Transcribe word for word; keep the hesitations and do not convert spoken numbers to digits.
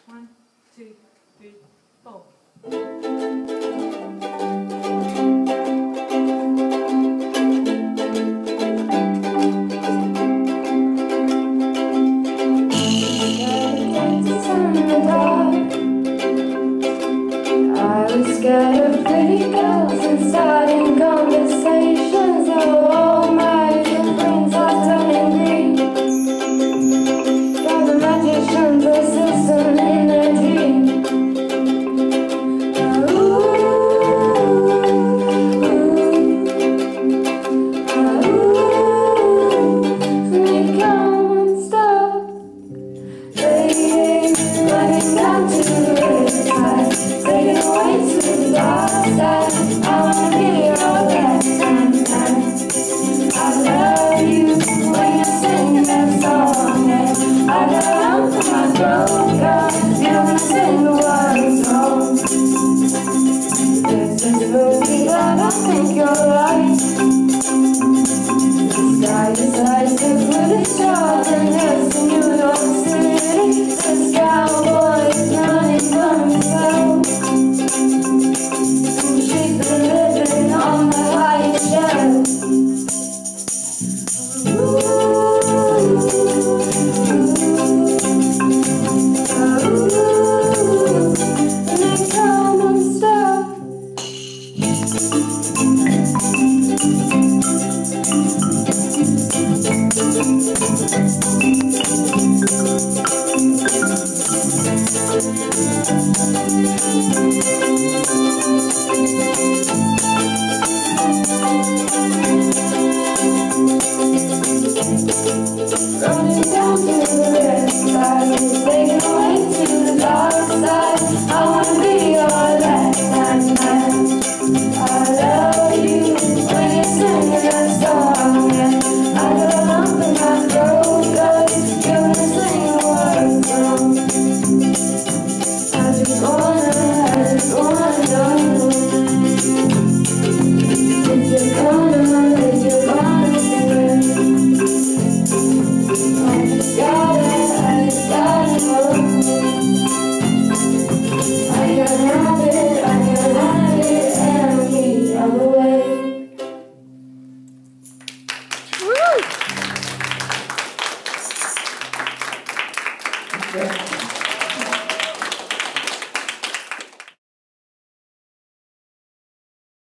One, two, three, four. I was scared of pretty girls and starting conversations. Oh, all my little friends are turning green. Got the magician's assistant in a dream. Ooh, ooh, ooh, we can't stop. Fading, running down to the Riptide, fading away to the dark side. I wanna be your best friend. I love you when you sing that song, and I don't know my throat, girl.